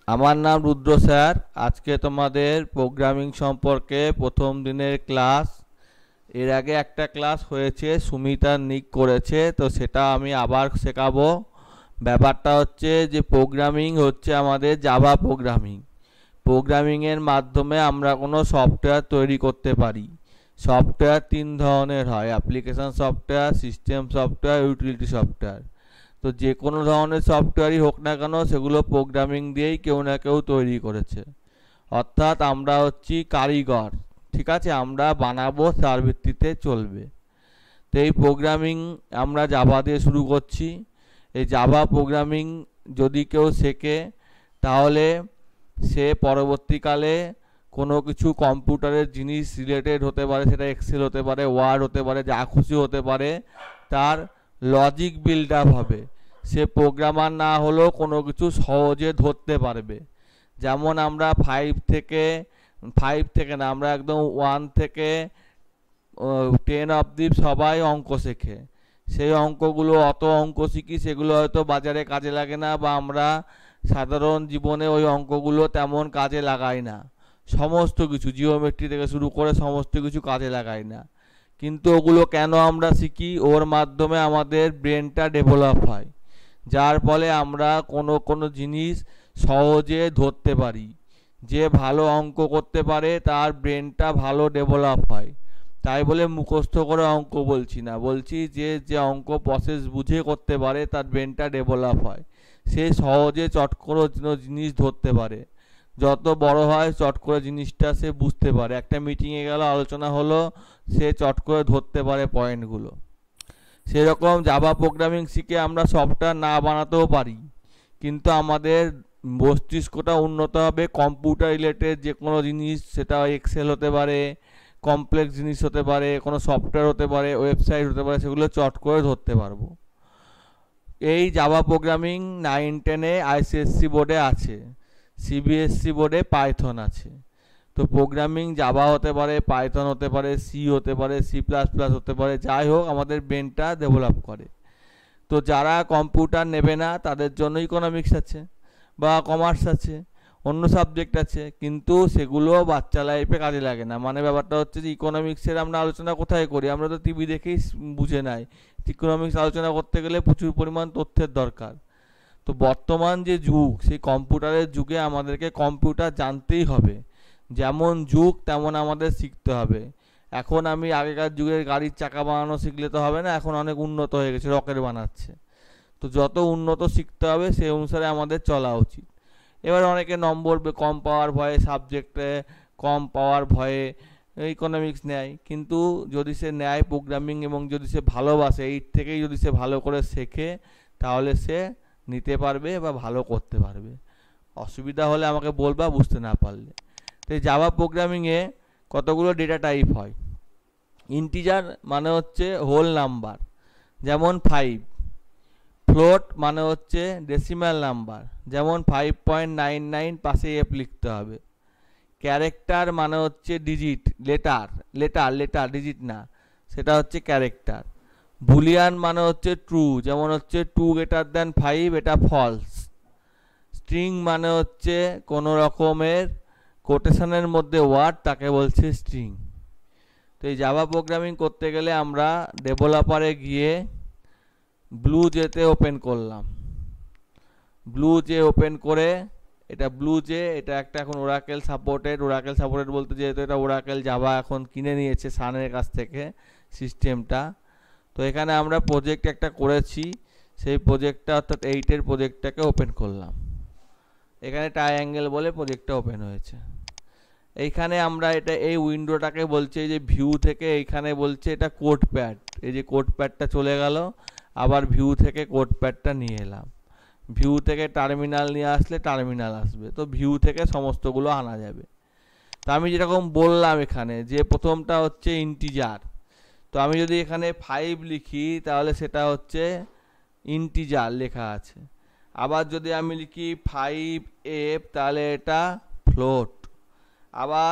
আমার নাম রুদ্র স্যার। আজকে তোমাদের প্রোগ্রামিং সম্পর্কে প্রথম দিনের ক্লাস। এর আগে একটা ক্লাস হয়েছে, সুমিতা নিক করেছে, তো সেটা আমি আবার শেখাবো। ব্যাপারটা হচ্ছে যে প্রোগ্রামিং হচ্ছে আমাদের জাভা প্রোগ্রামিং। প্রোগ্রামিংয়ের মাধ্যমে আমরা কোনো সফটওয়্যার তৈরি করতে পারি। সফটওয়্যার তিন ধরনের হয়: application software, system software, utility software. তো যে কোনো ধরনের সফটওয়্যারই হোক না কেন, সেগুলো প্রোগ্রামিং দিয়েই কেউ না কেউ তৈরি করেছে। অর্থাৎ আমরা হচ্ছি কারিগর। ঠিক আছে, আমরা বানাবো, তার ভিত্তিতে চলবে। তো এই প্রোগ্রামিং আমরা জাভা দিয়ে শুরু করছি। এই জাভা প্রোগ্রামিং যদি কেউ শেখে, তাহলে সে পরবর্তীকালে কোনো কিছু কম্পিউটারের জিনিস রিলেটেড হতে পারে, সেটা এক্সেল হতে পারে, ওয়ার্ড হতে পারে, যা খুশি হতে পারে, তার লজিক বিল্ড আপ হবে। সে প্রোগ্রামার না হলেও কোনো কিছু সহজে ধরতে পারবে। যেমন আমরা ফাইভ থেকে না, আমরা একদম 1 থেকে 10 অবধি সবাই অঙ্ক শেখে। সেই অঙ্কগুলো, অত অঙ্ক শিখি, সেগুলো হয়তো বাজারে কাজে লাগে না, বা আমরা সাধারণ জীবনে ওই অঙ্কগুলো তেমন কাজে লাগাই না। সমস্ত কিছু জিওমেট্রি থেকে শুরু করে সমস্ত কিছু কাজে লাগাই না। কিন্তু ওগুলো কেন আমরা শিখি? ওর মাধ্যমে আমাদের ব্রেনটা ডেভেলপ হয়, যার ফলে আমরা কোনো কোনো জিনিস সহজে ধরতে পারি। যে ভালো অঙ্ক করতে পারে তার ব্রেনটা ভালো ডেভেলপ হয়। তাই বলে মুখস্থ করে অঙ্ক বলছি না, বলছি যে যে অঙ্ক প্রসেস বুঝে করতে পারে তার ব্রেনটা ডেভেলপ হয়। সে সহজে চট করে জিনিস ধরতে পারে। যত বড় হয় চট করে জিনিসটা সে বুঝতে পারে। একটা মিটিংয়ে গেল, আলোচনা হলো, সে চট করে ধরতে পারে পয়েন্টগুলো। সেরকম জাভা প্রোগ্রামিং শিখে আমরা সফটওয়্যার না বানাতেও পারি, কিন্তু আমাদের মস্তিষ্কটা উন্নত হবে। কম্পিউটার রিলেটেড যে কোনো জিনিস, সেটা এক্সেল হতে পারে, কমপ্লেক্স জিনিস হতে পারে, কোনো সফটওয়্যার হতে পারে, ওয়েবসাইট হতে পারে, সেগুলো চট করে ধরতে পারবো। এই জাভা প্রোগ্রামিং 9-10-এ আইসিএসসি বোর্ডে আছে, সিবিএসসি বোর্ডে পাইথন আছে। তো প্রোগ্রামিং জাভা হতে পারে, পাইথন হতে পারে, সি হতে পারে, C++ হতে পারে, যাই হোক আমাদের ব্রেনটা ডেভেলপ করে। তো যারা কম্পিউটার নেবে না তাদের জন্য ইকোনমিক্স আছে, বা কমার্স আছে, অন্য সাবজেক্ট আছে, কিন্তু সেগুলো বাচ্চা লাইফে কাজে লাগে না। মানে ব্যাপারটা হচ্ছে যে ইকোনমিক্সের আমরা আলোচনা কোথায় করি? আমরা তো টিভি দেখেই বুঝে নাই। ইকোনমিক্স আলোচনা করতে গেলে প্রচুর পরিমাণ তথ্যের দরকার। তো বর্তমান যে যুগ, সেই কম্পিউটারের যুগে আমাদেরকে কম্পিউটার জানতেই হবে। যেমন যুগ তেমন আমাদের শিখতে হবে। এখন আমি আগেকার যুগের গাড়ির চাকা বানানো শিখলে তো হবে না, এখন অনেক উন্নত হয়ে গেছে, রকেট বানাচ্ছে। তো যত উন্নত শিখতে হবে সেই অনুসারে আমাদের চলা উচিত। এবার অনেকে নম্বর কম পাওয়ার ভয়ে, সাবজেক্টে কম পাওয়ার ভয়ে ইকোনমিক্স নেয়, কিন্তু যদি সে নেয় প্রোগ্রামিং এবং যদি সে ভালোবাসে, এই থেকেই যদি সে ভালো করে শেখে, তাহলে সে নিতে পারবে বা ভালো করতে পারবে। অসুবিধা হলে আমাকে বলবা, বুঝতে না পারলে। তো এই জাভা প্রোগ্রামিংয়ে কতগুলো ডেটা টাইপ হয়। ইন্টিজার মানে হচ্ছে হোল নাম্বার, যেমন 5। ফ্লোট মানে হচ্ছে ডেসিমাল নাম্বার, যেমন 5.99, পাশে এফ লিখতে হবে। ক্যারেক্টার মানে হচ্ছে ডিজিট, লেটার ডিজিট না, সেটা হচ্ছে ক্যারেক্টার। বুলিয়ান মানে হচ্ছে ট্রু, যেমন হচ্ছে 2 > 5, এটা ফলস। স্ট্রিং মানে হচ্ছে কোনো রকমের কোটেশনের মধ্যে ওয়ার্ড, তাকে বলছে স্ট্রিং। তো এই জাভা প্রোগ্রামিং করতে গেলে আমরা ডেভেলপারে গিয়ে ব্লু জেতে ওপেন করলাম। ব্লু জে ওপেন করে, এটা ব্লু জে, এটা একটা এখন ওরাকেল সাপোর্টেড বলতে, যেহেতু এটা ওরাকেল জাভা এখন কিনে নিয়েছে সানের কাছ থেকে সিস্টেমটা। তো এখানে আমরা প্রজেক্ট একটা করেছি, সেই প্রজেক্টটা অর্থাৎ 8-এর প্রজেক্টটাকে ওপেন করলাম। এখানে ট্রায়াঙ্গেল বলে প্রজেক্টটা ওপেন হয়েছে। এইখানে আমরা এটা, এই উইন্ডোটাকে বলছে যে ভিউ থেকে, এইখানে বলছে এটা কোড প্যাড। এই যে কোড প্যাডটা চলে গেল, আবার ভিউ থেকে কোড প্যাডটা নিয়ে এলাম। ভিউ থেকে টার্মিনাল নিয়ে আসলে টার্মিনাল আসবে, তো ভিউ থেকে সমস্তগুলো আনা যাবে। তো আমি যেরকম বললাম এখানে, যে প্রথমটা হচ্ছে ইন্টিজার। তো আমি যদি এখানে 5 লিখি, তাহলে সেটা হচ্ছে ইন্টিজার লেখা আছে। আবার যদি আমি লিখি 5f, তাহলে এটা ফ্লোট। আবার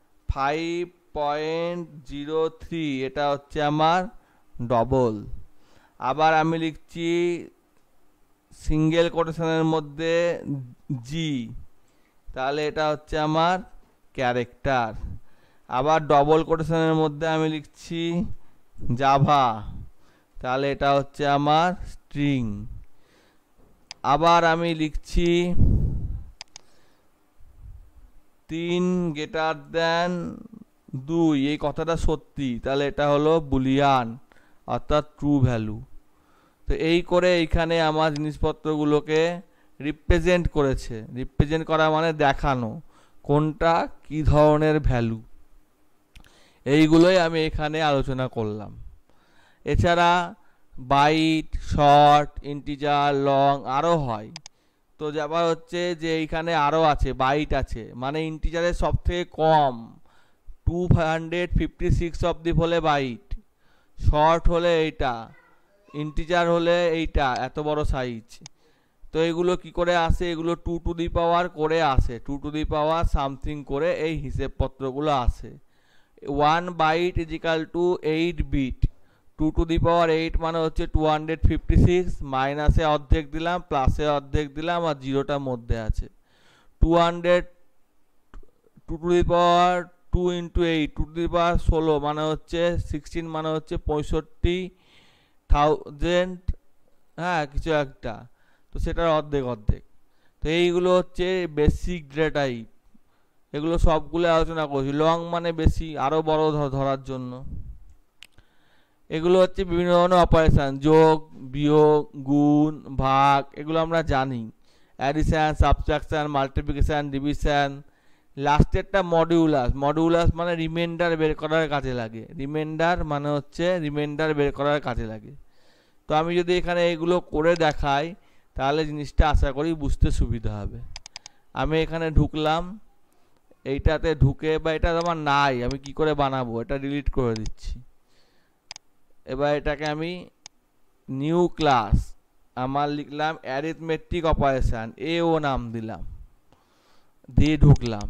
5.03, এটা হচ্ছে আমার ডবল। আবার আমি লিখছি সিঙ্গেল কোটেশনের মধ্যে জি, তাহলে এটা হচ্ছে আমার ক্যারেক্টার। আবার ডবল কোটেশনের মধ্যে আমি লিখছি জাভা, তাহলে এটা হচ্ছে আমার স্ট্রিং। আবার আমি লিখছি 3 গ্রেটার দেন 2, এই কথাটা সত্যি, তাহলে এটা হলো বুলিয়ান অর্থাৎ ট্রু ভ্যালু। তো এই করে এইখানে আমার জিনিসপত্রগুলোকে রিপ্রেজেন্ট করেছে। রিপ্রেজেন্ট করা মানে দেখানো কোনটা কি ধরনের ভ্যালু, এইগুলোই আমি এখানে আলোচনা করলাম। এছাড়া বাইট, শর্ট, ইন্টিজার, লং আরও হয়। তো ব্যাপার হচ্ছে যে এইখানে আরও আছে, বাইট আছে, মানে ইন্টিজারের সব থেকে কম 256 অবধি হলে বাইট, শর্ট হলে এইটা, ইন্টিজার হলে এইটা এত বড় সাইজ। তো এগুলো কি করে আসে, এগুলো 2 টু দি পাওয়ার করে আসে, 2 টু দি পাওয়ার সামথিং করে এই হিসেবপত্রগুলো আসে। 1 byte is equal to 8 bit, 2 to the power 8 মানে হচ্ছে 256, মাইনাসে অর্ধেক দিলাম, প্লাসে অর্ধেক দিলাম, আর জিরোটার মধ্যে আছে 200, 2 to the power 2 into 8, 2 to the power 16 মানে হচ্ছে 16 মানে হচ্ছে 65,000, হ্যাঁ কিছু একটা, তো সেটার অর্ধেক অর্ধেক। তো এইগুলো হচ্ছে বেসিক ডেটা টাইপ, এগুলো সবগুলো আলোচনা করছি। লং মানে বেশি, আরও বড় ধরার জন্য। এগুলো হচ্ছে বিভিন্ন ধরনের অপারেশান, যোগ, বিয়োগ, গুণ, ভাগ, এগুলো আমরা জানি। Addition, subtraction, multiplication, division. লাস্টেরটা মডিউলাস, মডিউলাস মানে রিমাইন্ডার বের করার কাজে লাগে। রিমাইন্ডার মানে হচ্ছে রিমাইন্ডার বের করার কাজে লাগে। তো আমি যদি এখানে এগুলো করে দেখাই তাহলে জিনিসটা আশা করি বুঝতে সুবিধা হবে। আমি এখানে ঢুকলাম, এইটাতে ঢুকে, বা এটা আমার নাই, আমি কি করে বানাবো, এটা ডিলিট করে দিচ্ছি। এবার এটাকে আমি নিউ ক্লাস, আমার লিখলাম অ্যারিথমেটিক অপারেশান, এও নাম দিলাম, দিয়ে ঢুকলাম।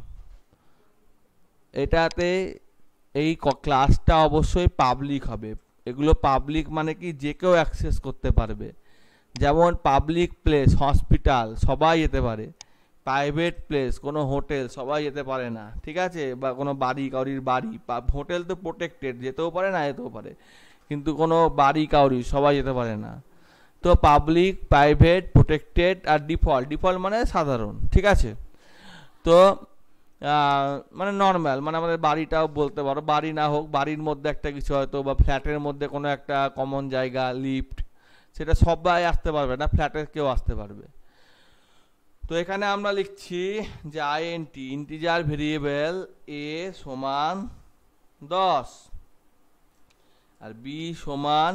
এটাতে এই ক্লাসটা অবশ্যই পাবলিক হবে। এগুলো পাবলিক মানে কি যে কেউ অ্যাক্সেস করতে পারবে। যেমন পাবলিক প্লেস, হসপিটাল সবাই যেতে পারে, প্রাইভেট প্লেস কোনো হোটেল সবাই যেতে পারে না, ঠিক আছে, বা কোনো বাড়ি, কাউরির বাড়ি, হোটেল তো প্রোটেক্টেড, যেতেও পারে না যেতেও পারে, কিন্তু কোনো বাড়ি কাউরি সবাই যেতে পারে না। তো পাবলিক, প্রাইভেট, প্রোটেক্টেড আর ডিফল্ট, ডিফল্ট মানে সাধারণ, ঠিক আছে। তো মানে নর্মাল মানে আমাদের বাড়িটাও বলতে পারো, বাড়ি না হোক বাড়ির মধ্যে একটা কিছু হয়তো, বা ফ্ল্যাটের মধ্যে কোনো একটা কমন জায়গা, লিফট, সেটা সবাই আসতে পারবে না, ফ্ল্যাটের কেউ আসতে পারবে। তো এখানে আমরা লিখছি যে আইএনটি, ইন্টিজার ভেরিয়েবল এ সমান 10 আর বি সমান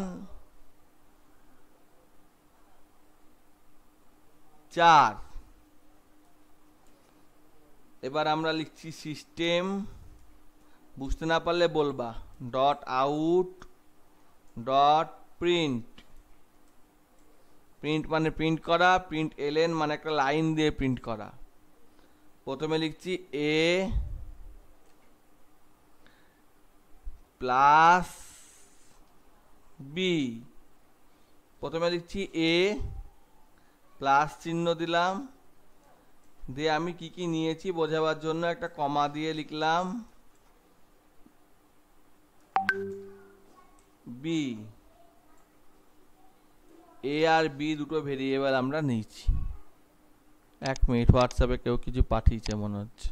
4। এবার আমরা লিখছি সিস্টেম, বুঝতে না পারলে বলবা, dot out dot print, print মানে প্রিন্ট করা, প্রিন্ট এলএন মানে একটা লাইন দিয়ে প্রিন্ট করা। প্রথমে লিখছি এ প্লাস বি, প্রথমে লিখছি এ প্লাস চিহ্ন দিলাম, দিয়ে আমি কি কি নিয়েছি বোঝাবার জন্য একটা কমা দিয়ে লিখলাম বি। এ আর বি দুটো ভেরিয়েবল আমরা নিয়েছি। 1 মিনিট, হোয়াটসঅ্যাপে কেউ কিছু পাঠিয়েছে মনে হচ্ছে।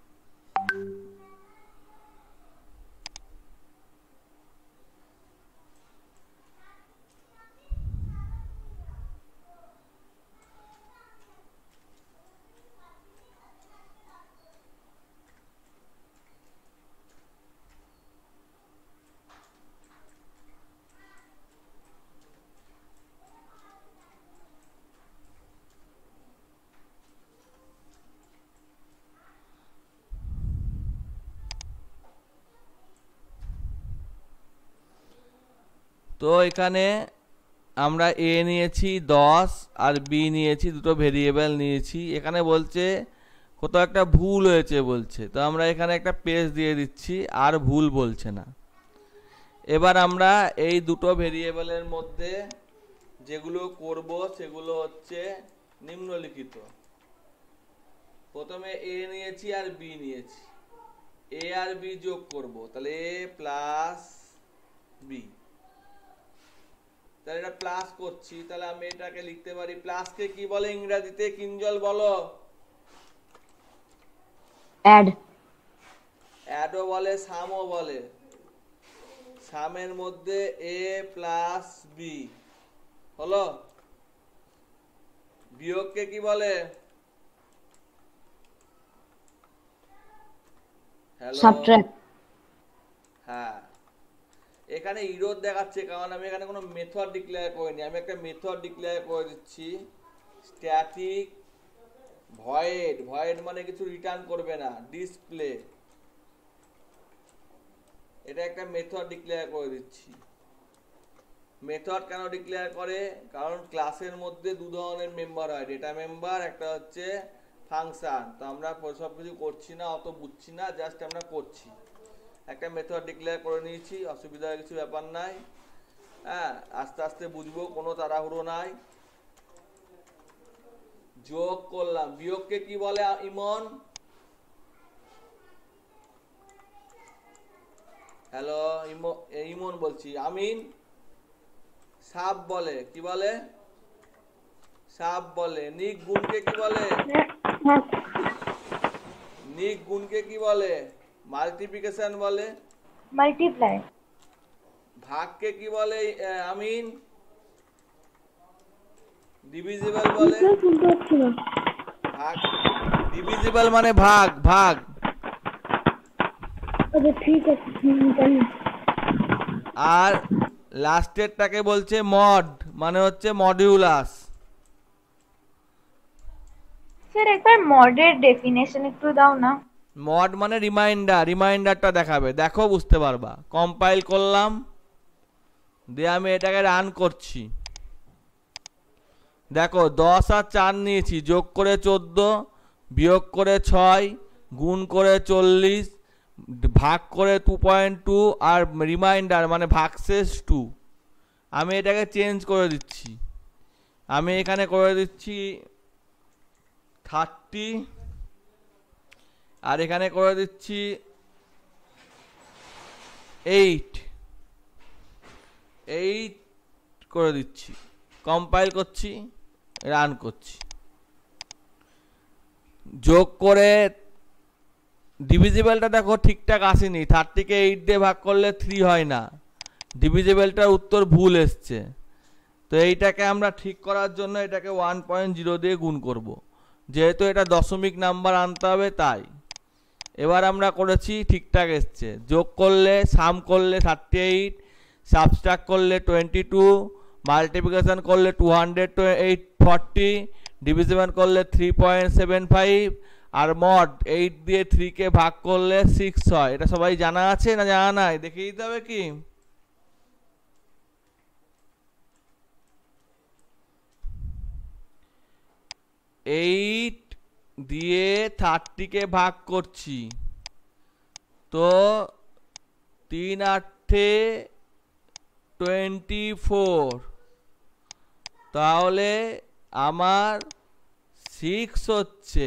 তো এখানে আমরা এ নিয়েছি 10 আর বি নিয়েছি, দুটো ভেরিয়েবল নিয়েছি। এখানে বলছে কোথাও একটা ভুল হয়েছে বলছে, তো আমরা এখানে একটা পেজ দিয়ে দিচ্ছি, আর ভুল বলছে না। এবার আমরা এই দুটো ভেরিয়েবলের মধ্যে যেগুলো করব সেগুলো হচ্ছে নিম্নলিখিত। প্রথমে এ নিয়েছি আর বি নিয়েছি, এ আর বি যোগ করব, তাহলে এ প্লাস বি, তাহলে এটা প্লাস করছি, তাহলে আমি এটাকে লিখতে পারি, প্লাসকে কি বলে ইংরেজিতে কিঞ্জল বলো? অ্যাড। অ্যাডও বলে, সামও বলে। সামের মধ্যে এ প্লাস বি হলো। বিয়োগকে কি বলে? Hello, subtract. হ্যাঁ, এখানে ইরোর দেখাচ্ছে কারণ আমি এখানে কোনো মেথড ডিক্লেয়ার করিনি। আমি একটা মেথড ডিক্লেয়ার করে দিচ্ছি, স্ট্যাটিক ভয়েড। ভয়েড মানে কিছু রিটার্ন করবে না, ডিসপ্লে। এটা একটা মেথড ডিক্লেয়ার করে দিচ্ছি। মেথড কেন ডিক্লেয়ার করে? কারণ ক্লাসের মধ্যে দু ধরনের মেম্বার হয়, ডেটা মেম্বার, একটা হচ্ছে ফাংশন। তো আমরা সব কিছু করছি না, অত বুঝছি না, জাস্ট আমরা করছি। একটা মেথড ডিক্লেয়ার করে নিয়েছি, অসুবিধার কিছু ব্যাপার নাই। হ্যাঁ, আস্তে আস্তে বুঝবো, কোনো তাড়াহুড়ো নাই। যোগ করলাম, বিয়োগকে কি বলে ইমন? হ্যালো, ইমন বলছি, আমিন। সাব বলে, কি বলে? সাব বলে। নিক গুণকে কি বলে? নিক গুণকে কি বলে? মাল্টিপ্লিকেশন বলে। মাল্টিপ্লাই। ভাগকে কি বলে আমিন? ডিভিজিবল বলে। ভাগ, ডিভিজিবল মানে ভাগ, ভাগ। আচ্ছা ঠিক আছে, জানি। আর লাস্টেরটাকে বলছে মড, মানে হচ্ছে মডিউলাস। স্যার একবার মডের ডেফিনেশন একটু দাও না। মড মানে রিমাইন্ডার, রিমাইন্ডারটা দেখাবে, দেখো বুঝতে পারবা। কম্পাইল করলাম, দিয়ে আমি এটাকে রান করছি। দেখো 10 আর 4 নিয়েছি, যোগ করে 14, বিয়োগ করে 6, গুণ করে 40, ভাগ করে 2.2, আর রিমাইন্ডার মানে ভাগশেষ 2। আমি এটাকে চেঞ্জ করে দিচ্ছি। আমি এখানে করে দিচ্ছি 30, আর এখানে করে দিচ্ছি 8 করে দিচ্ছি। কম্পাইল করছি, রান করছি। যোগ করে ডিভিজিবলটা দেখো ঠিকঠাক আসেনি, 30কে 8 দিয়ে ভাগ করলে 3 হয় না, ডিভিজিবলটার উত্তর ভুল এসছে। তো এইটাকে আমরা ঠিক করার জন্য এটাকে 1.0 দিয়ে গুণ করব, যেহেতু এটা দশমিক নাম্বার আনতে হবে তাই। এবার আমরা করেছি, ঠিকঠাক এসছে। যোগ করলে, সাম করলে 38, সাবস্ট্রাক্ট করলে 22, মাল্টিপ্লিকেশন করলে 240, ডিভিশন করলে 3.75, আর মড 8 দিয়ে 3কে ভাগ করলে 6 হয়। এটা সবাই জানা আছে না জানা নাই? দেখিয়ে দিতে হবে কি? এইট দিয়ে 30কে ভাগ করছি, তো 3 8 24, তাহলে আমার 6 হচ্ছে।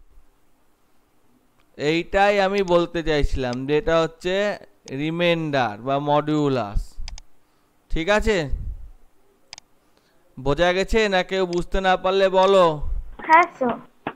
এইটাই আমি বলতে চাইছিলাম, যেটা হচ্ছে রিমাইন্ডার বা মডিউলাস। ঠিক আছে, বোঝা গেছে না? কেউ বুঝতে না পারলে বলো। হ্যাঁ স্যার।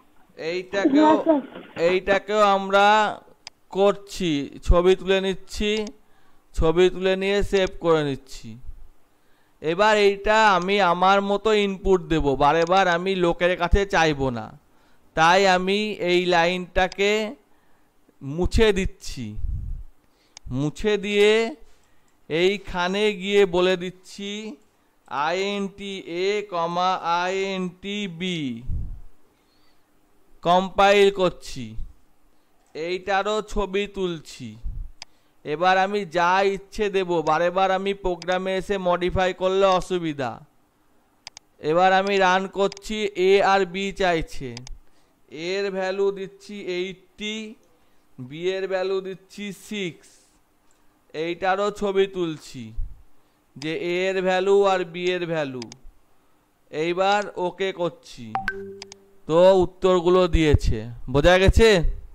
এইটাকেও আমরা করছি, ছবি তুলে নিচ্ছি, ছবি তুলে নিয়ে সেভ করে নিচ্ছি। এবার এইটা আমি আমার মতো ইনপুট দেব, বারে বার আমি লোকের কাছে চাইবো না, তাই আমি এই লাইনটাকে মুছে দিচ্ছি। মুছে দিয়ে এইখানে গিয়ে বলে দিচ্ছি int a, int b। Compile করছি, এইটারও ছবি তুলছি। এবার আমি যা ইচ্ছে দেব, বারে বার আমি প্রোগ্রামে এসে মডিফাই করলে অসুবিধা। এবার আমি রান করছি, এ আর বি চাইছে। এর ভ্যালু দিচ্ছি 80, বি এর ভ্যালু দিচ্ছি 6। এইটারও ছবি তুলছি, যে এ এর ভ্যালু আর বি এর ভ্যালু। এইবার ওকে করছি, তো উত্তরগুলো দিয়েছে, বোঝা গেছে?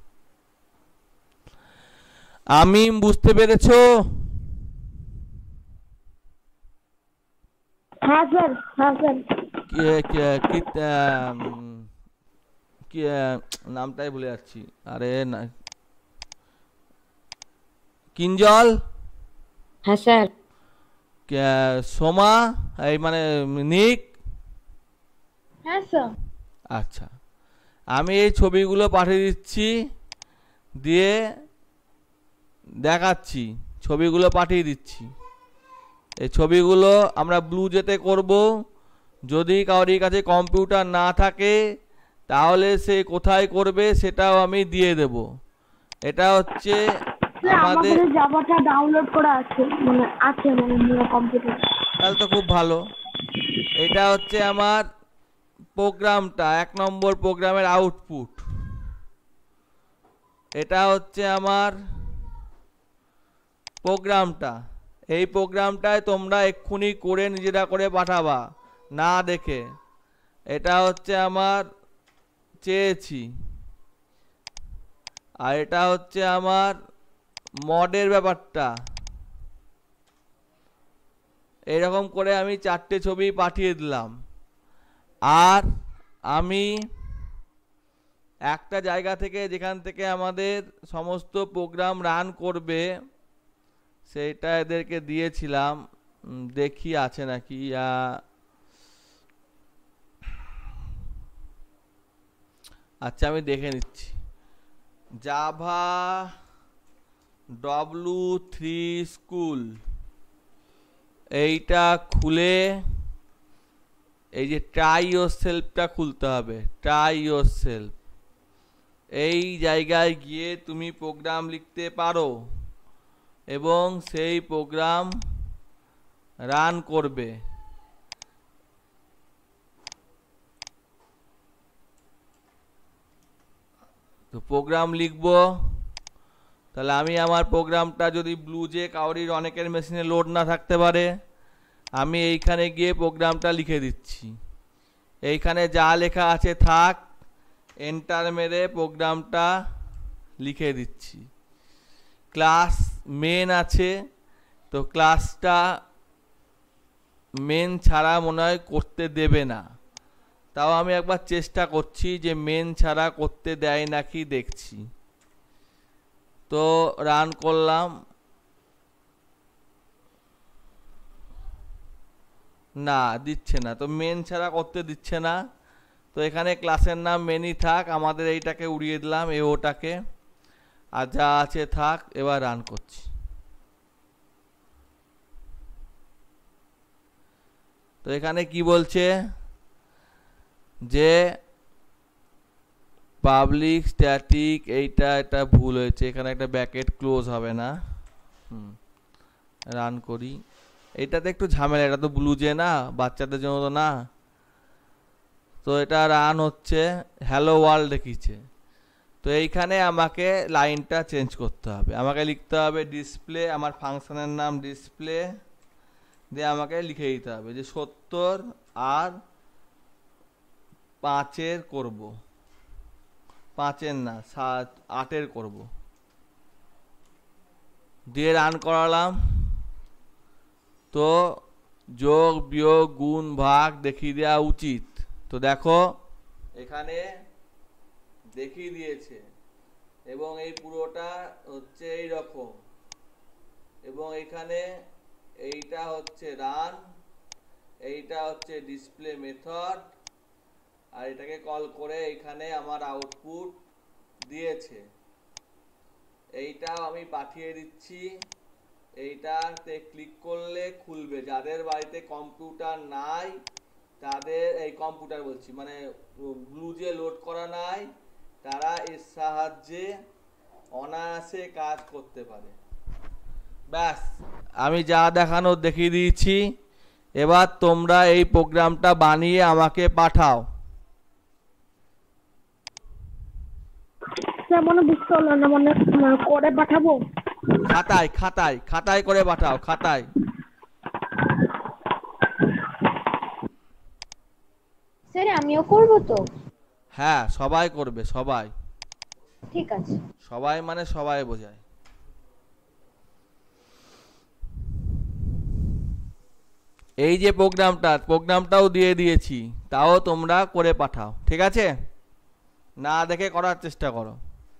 আমি বুঝতে পেরেছো? হ্যাঁ স্যার, হ্যাঁ স্যার। কি- কি- কি কি নামটাই ভুলে যাচ্ছি, আরে না, কিঞ্জল, হ্যাঁ স্যার। সোমা, এই মানে নিক। হ্যাঁ স্যার। আচ্ছা, আমি এই ছবিগুলো পাঠিয়ে দিচ্ছি, দিয়ে দেখাচ্ছি, ছবিগুলো পাঠিয়ে দিচ্ছি। এই ছবিগুলো আমরা ব্লু জেতে করব। যদি কারোর কাছে কম্পিউটার না থাকে তাহলে সে কোথায় করবে সেটাও আমি দিয়ে দেব। এটা হচ্ছে আমাদের, আমাদের জাভাটা ডাউনলোড করা আছে, মানে আছে মানে কম্পিউটার। তাহলে তো খুব ভালো। এটা হচ্ছে আমার প্রোগ্রামটা, 1 নম্বর প্রোগ্রামের আউটপুট। এটা হচ্ছে আমার প্রোগ্রামটা। এই প্রোগ্রামটায় তোমরা এক্ষুনি করে নিজেরা করে পাঠাবা, না দেখে। এটা হচ্ছে আমার চেয়েছি, আর এটা হচ্ছে আমার মডের ব্যাপারটা। এরকম করে আমি 4টে ছবি পাঠিয়ে দিলাম। আর আমি একটা জায়গা থেকে, যেখান থেকে আমাদের সমস্ত প্রোগ্রাম রান করবে, সেইটা এদেরকে দিয়েছিলাম। দেখি আছে নাকি। আচ্ছা, আমি দেখে নিচ্ছি। জাভা W3 স্কুল, এইটা খুলে এই যে ট্রাই ইয়োর সেলফটা খুলতে হবে। ট্রাই ইয়োর সেলফ, এই জায়গায় গিয়ে তুমি প্রোগ্রাম লিখতে পারো এবং সেই প্রোগ্রাম রান করবে। তো প্রোগ্রাম লিখবো, তাহলে আমি আমার প্রোগ্রামটা যদি ব্লু যে কাউরির অনেকের মেশিনে লোড না থাকতে পারে, আমি এইখানে গিয়ে প্রোগ্রামটা লিখে দিচ্ছি। এইখানে যা লেখা আছে থাক, এন্টার মেরে প্রোগ্রামটা লিখে দিচ্ছি। ক্লাস মেন আছে, তো ক্লাসটা মেন ছাড়া মনে হয় করতে দেবে না। তাও আমি একবার চেষ্টা করছি যে মেন ছাড়া করতে দেয় নাকি দেখছি। তো রান করলাম, না দিচ্ছে না, তো মেন ছাড়া করতে দিচ্ছে না। তো এখানে ক্লাসের নাম মেনই থাক, আমাদের এইটাকে উড়িয়ে দিলাম, ওটাকে, আর যা আছে থাক। এবার রান করছি। তো এখানে কি বলছে যে পাবলিক স্ট্যাটিক, এটা ভুল হয়েছে, এখানে একটা ব্র্যাকেট ক্লোজ হবে না। রান করি। এটাতে একটু ঝামেলা, এটা তো ব্লু যে না, বাচ্চাদের জন্য তো না। তো এটা রান হচ্ছে, হ্যালো ওয়ার্ল্ড দেখিছে। তো এইখানে আমাকে লাইনটা চেঞ্জ করতে হবে, আমাকে লিখতে হবে ডিসপ্লে, আমার ফাংশনের নাম ডিসপ্লে, দিয়ে আমাকে লিখে দিতে হবে যে 70 আর 5-এর করব, 5-এর না 8-এর করব। দিয়ে রান করালাম। তো যোগ বিয়োগ গুণ ভাগ দেখিয়ে দেওয়া উচিত। তো দেখো এখানে দেখিয়ে দিয়েছে, এবং এই পুরোটা হচ্ছে এই রকম, এবং এখানে এইটা হচ্ছে রান, এইটা হচ্ছে ডিসপ্লে মেথড, আর এটাকে কল করে এখানে আমার আউটপুট দিয়েছে। এইটাও আমি পাঠিয়ে দিচ্ছি। এইটাতে ক্লিক করলে খুলবে। যাদের বাড়িতে কম্পিউটার নাই তাদের, এই কম্পিউটার বলছি মানে ব্লু যে লোড করা নাই, তারা এর সাহায্যে অনায়াসে কাজ করতে পারে। ব্যাস, আমি যা দেখানোর দেখিয়ে দিয়েছি। এবার তোমরা এই প্রোগ্রামটা বানিয়ে আমাকে পাঠাও। স্যার মনে বুঝতে পারলো না, মানে করে পাঠাবো? খাতায় খাতায় খাতায় করে পাঠাও, খাতায়। স্যার আমিও করবো তো? হ্যাঁ, সবাই করবে, সবাই। ঠিক আছে। সবাই মানে সবাই বোঝায়। এই যে প্রোগ্রামটাও দিয়ে দিয়েছি, তাও তোমরা করে পাঠাও, ঠিক আছে? না দেখে করার চেষ্টা করো।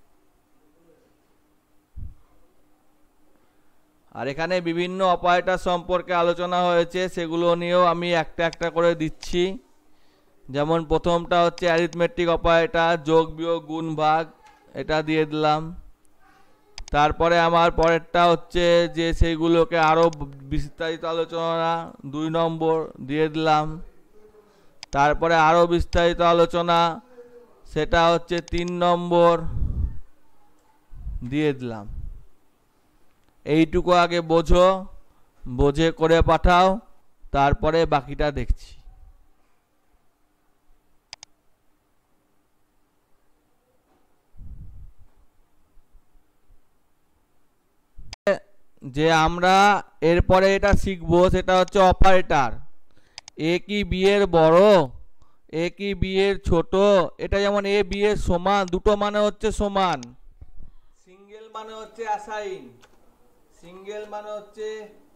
আর এখানে বিভিন্ন অপারেটর সম্পর্কে আলোচনা হয়েছে, সেগুলো নিয়েও আমি একটা একটা করে দিচ্ছি। যেমন প্রথমটা হচ্ছে অ্যারিথমেটিক অপারেটর, যোগ বিয়োগ গুণ ভাগ, এটা দিয়ে দিলাম। তারপরে আমার পরেরটা হচ্ছে যে সেইগুলোকে আরও বিস্তারিত আলোচনা, 2 নম্বর দিয়ে দিলাম। তারপরে আরও বিস্তারিত আলোচনা, সেটা হচ্ছে 3 নম্বর দিয়ে দিলাম। এইটুকু আগে বোঝো, বুঝে করে পাঠাও, তারপরে বাকিটা দেখছি। যে আমরা এরপরে এটা শিখবো সেটা হচ্ছে অপারেটর। এ কি বি এর বড়, এ কি বি এর ছোট। এটা যেমন এ বি এর সমান, দুটো মানে হচ্ছে সমান। সিঙ্গেল মানে হচ্ছে অ্যাসাইন, সিঙ্গেল মানে হচ্ছে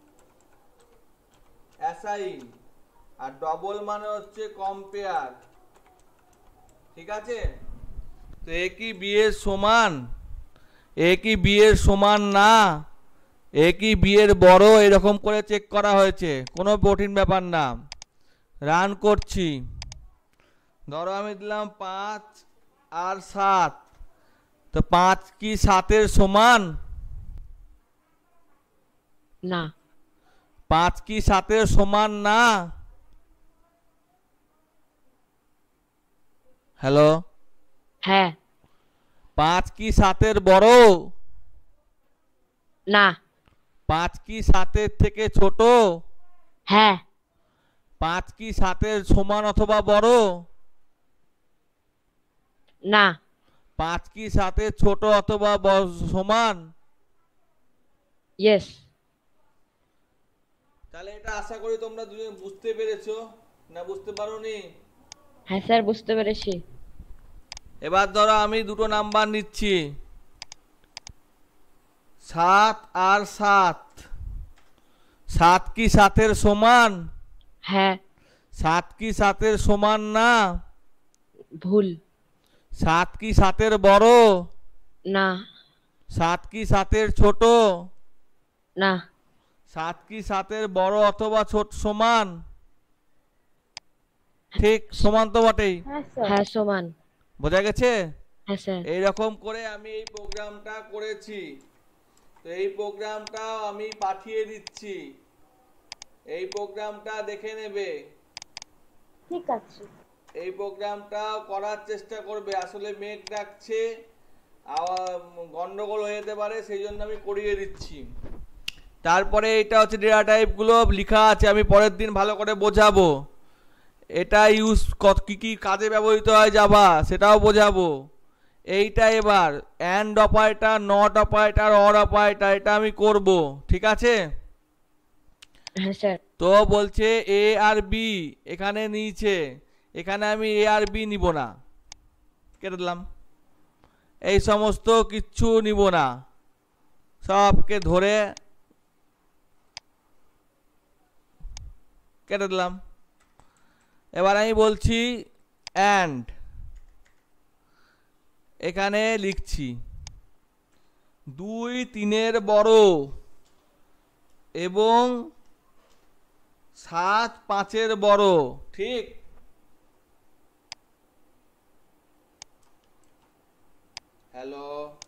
অ্যাসাইন, আর ডবল মানে হচ্ছে কম্পেয়ার, ঠিক আছে? তো এ কি বি এর সমান, এ কি বি এর সমান না, এ কি বি এর বড়, এরকম করে চেক করা হয়েছে, কোনো কঠিন ব্যাপার না। রান করছি। ধরো আমি দিলাম 5 আর 7, তো 5 কি 7-এর সমান? না। 5 কি 7-এর সমান না? হ্যালো, হ্যাঁ। 5 কি 7-এর বড়? না। 5 কি 7-এর থেকে ছোট? হ্যাঁ। 5 কি 7-এর সমান অথবা বড়? না। 5 কি 7-এর ছোট অথবা সমান? ইয়েস। তাহলে এটা আশা করি তোমরা দুজন বুঝতে পেরেছো, না বুঝতে পারোনি? হ্যাঁ স্যার, বুঝতে পেরেছি। এবার ধরো আমি দুটো নাম্বার নিচ্ছি, 7 আর 7। 7 কি 7-এর সমান? হ্যাঁ। 7 কি 7-এর সমান না? ভুল। 7 কি 7-এর বড়? না। 7 কি 7-এর ছোট? না। 7 কি 7-এর বড় অথবা ছোট সমান? ঠিক, সমান তো বটেই। হ্যাঁ স্যার। হ্যাঁ সমান। বোঝা গেছে? হ্যাঁ স্যার। এইরকম করে আমি এই প্রোগ্রামটা করেছি। তো এই প্রোগ্রামটাও আমি পাঠিয়ে দিচ্ছি, এই প্রোগ্রামটা দেখে নেবে। ঠিক আছে। এই প্রোগ্রামটাও করার চেষ্টা করবে। আসলে মেঘ ডাকছে, গন্ডগোল হয়ে যেতে পারে, সেই জন্য আমি করিয়ে দিচ্ছি। তারপরে এটা হচ্ছে ডেটা টাইপগুলো লেখা আছে, আমি পরের দিন ভালো করে বোঝাবো। এটা ইউজ কী কী কাজে ব্যবহৃত হয় জাভা, সেটাও বোঝাবো। এইটা এবার and operator, not operator, or operator, এটা আমি করব, ঠিক আছে? হ্যাঁ স্যার। তো বলছে এ আর বি এখানে নিয়েছে, এখানে আমি এ আর বি নিব না, কেটে দিলাম। এই সমস্ত কিচ্ছু নিব না, সবকে ধরে কেটে দিলাম। এবার আমি বলছি অ্যান্ড, এখানে লিখছি 2 3-এর বড় এবং 7 5-এর বড়, ঠিক? হ্যালো,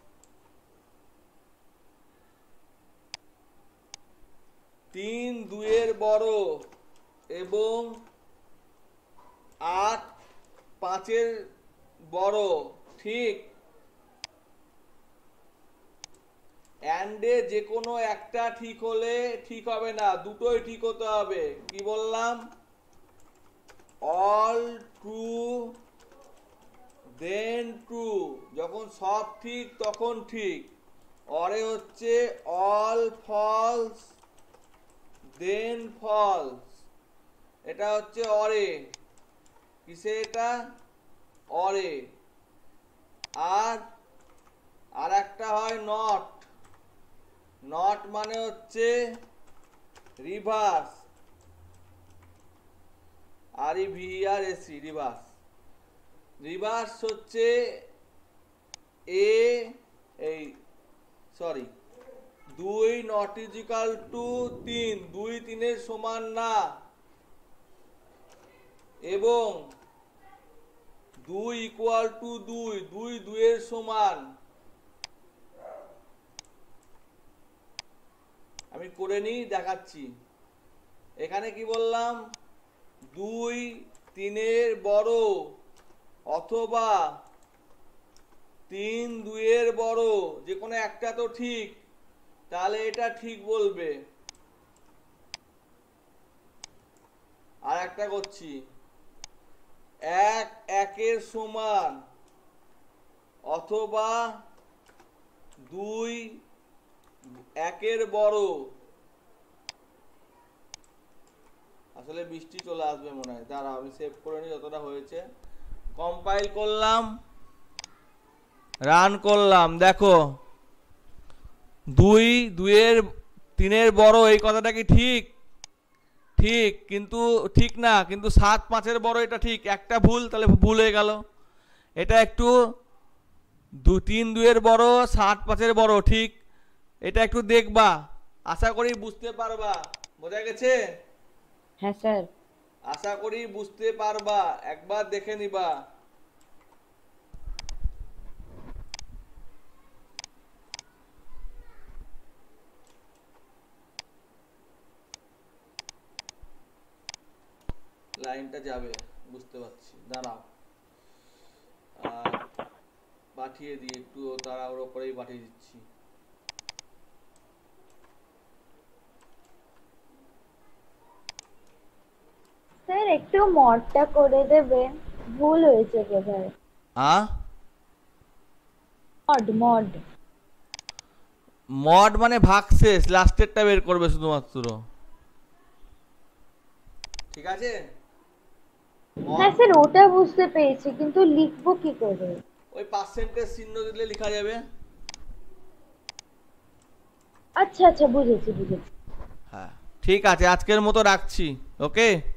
3 2-এর বড় এবং 8 5-এর বড়, ঠিক? অ্যান্ডে যে কোনো একটা ঠিক হলে ঠিক হবে না, দুটোই ঠিক হতে হবে। কি বললাম? অল ট্রু দেন ট্রু, যখন সব ঠিক তখন ঠিক। অরে হচ্ছে অল ফলস দেন ফলস, এটা হচ্ছে অরে। কিসে এটা? অরে। আর আর একটা হয় নট। নট মানে হচ্ছে রিভার্স, আর ই ভি আর এসি, রিভার্স। রিভার্স হচ্ছে এ, এই সরি, 2 নট ইজিক্যাল টু 3, 2 3-এর সমান না, এবং 2 ইকুয়াল টু 2, 2 2-এর সমান। আমি করে নিই, দেখাচ্ছি। এখানে কি বললাম, 2 3-এর বড় অথবা 3 2-এর বড়, যে কোনো একটা তো ঠিক, তাহলে এটা ঠিক বলবে। আর একটা করছি, 1 1-এর সমান অথবা 2 1-এর বড়। আসলে বৃষ্টি চলে আসবে মনে হয়, দাঁড়াও আমি সেভ করে নিই যতটা হয়েছে। কম্পাইল করলাম, রান করলাম, দেখো 2 2-এর 3-এর বড়, এই কথাটা কি ঠিক? ঠিক, কিন্তু ঠিক না, কিন্তু 7 5-এর বড় এটা ঠিক। একটা ভুল, তাহলে ভুল হয়ে গেল। এটা একটু 3 2-এর বড় 7 5-এর বড় ঠিক, এটা একটু দেখবা, আশা করি বুঝতে পারবা। বোঝা গেছে? হ্যাঁ স্যার। আশা করি বুঝতে পারবা, একবার দেখে নিবা। লাইনটা যাবে, বুঝতে পারছি, দাঁড়াও। আর পাঠিয়ে দিই, একটু তাড়াহুড়ো করেই পাঠিয়ে দিচ্ছি। স্যার একটু মডটা করে দেবেন, ভুল হয়েছে বোধহয়। Mod mod. মড মানে ভাগশেষ, লাস্টেরটা বের করবে শুধুমাত্র, ঠিক আছে? হ্যাঁ স্যার ওটা বুঝতে পেরেছি, কিন্তু লিখবো কি করে? ওই পার্সেন্টেজ চিহ্ন দিলে লেখা যাবে। আচ্ছা আচ্ছা, বুঝেছি বুঝেছি। হ্যাঁ, ঠিক আছে, আজকের মতো রাখছি। ওকে।